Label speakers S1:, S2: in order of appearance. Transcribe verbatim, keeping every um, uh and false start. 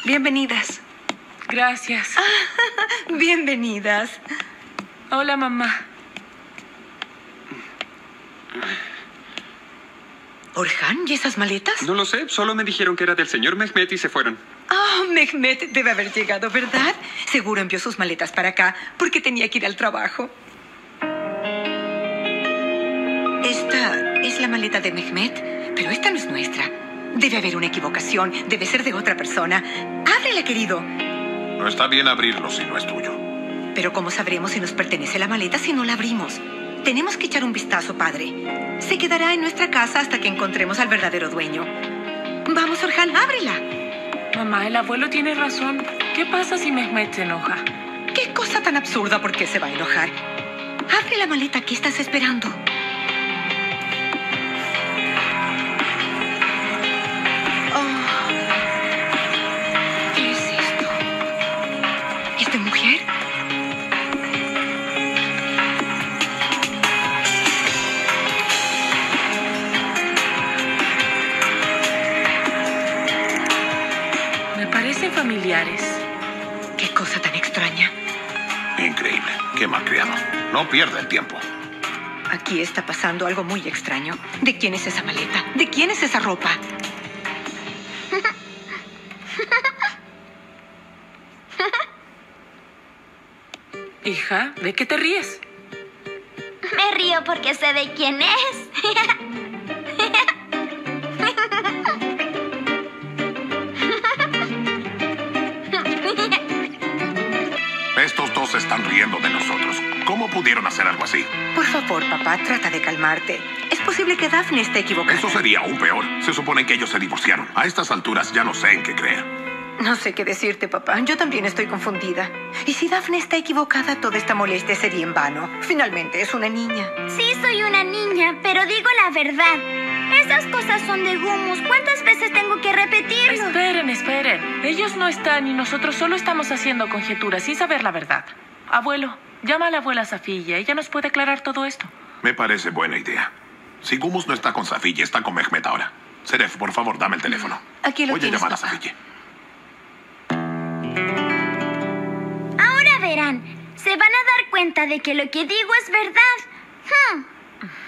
S1: Bienvenidas.
S2: Gracias.
S1: Ah, bienvenidas.
S2: Hola, mamá.
S1: ¿Orhan y esas maletas?
S3: No lo sé, solo me dijeron que era del señor Mehmet y se fueron.
S1: Ah, oh, Mehmet debe haber llegado, ¿verdad? Seguro envió sus maletas para acá porque tenía que ir al trabajo. Esta es la maleta de Mehmet, pero esta no es nuestra. Debe haber una equivocación, debe ser de otra persona. Ábrela, querido.
S4: No está bien abrirlo si no es tuyo.
S1: Pero ¿cómo sabremos si nos pertenece la maleta si no la abrimos? Tenemos que echar un vistazo, padre. Se quedará en nuestra casa hasta que encontremos al verdadero dueño. Vamos, Orhan, ábrela.
S2: Mamá, el abuelo tiene razón. ¿Qué pasa si Mehmet se enoja?
S1: ¿Qué cosa tan absurda? ¿Por qué se va a enojar? Abre la maleta. ¿Qué estás esperando? Oh. ¿Qué es esto? ¿Es de mujer?
S2: Parecen familiares.
S1: Qué cosa tan extraña.
S4: Increíble. Qué malcriado. No pierda el tiempo.
S1: Aquí está pasando algo muy extraño. ¿De quién es esa maleta? ¿De quién es esa ropa?
S2: Hija, ¿de qué te ríes?
S5: Me río porque sé de quién es.
S4: Estos dos se están riendo de nosotros. ¿Cómo pudieron hacer algo así?
S1: Por favor, papá, trata de calmarte. Es posible que Daphne esté equivocada.
S4: Eso sería aún peor. Se supone que ellos se divorciaron. A estas alturas ya no sé en qué creer.
S1: No sé qué decirte, papá. Yo también estoy confundida. Y si Daphne está equivocada, toda esta molestia sería en vano. Finalmente es una niña.
S5: Sí, soy una niña, pero digo la verdad. Esas cosas son de Gumus. ¿Cuántas veces tengo que repetirlo?
S2: Esperen, esperen. Ellos no están y nosotros solo estamos haciendo conjeturas sin saber la verdad. Abuelo, llama a la abuela Safiya. Ella nos puede aclarar todo esto.
S4: Me parece buena idea. Si Gumus no está con Safiya, está con Mehmet ahora. Seref, por favor, dame el teléfono.
S1: Aquí lo
S4: Voy
S1: tienes,
S4: a llamar
S1: papá.
S4: a Safiya.
S5: Ahora verán. Se van a dar cuenta de que lo que digo es verdad. Hmm.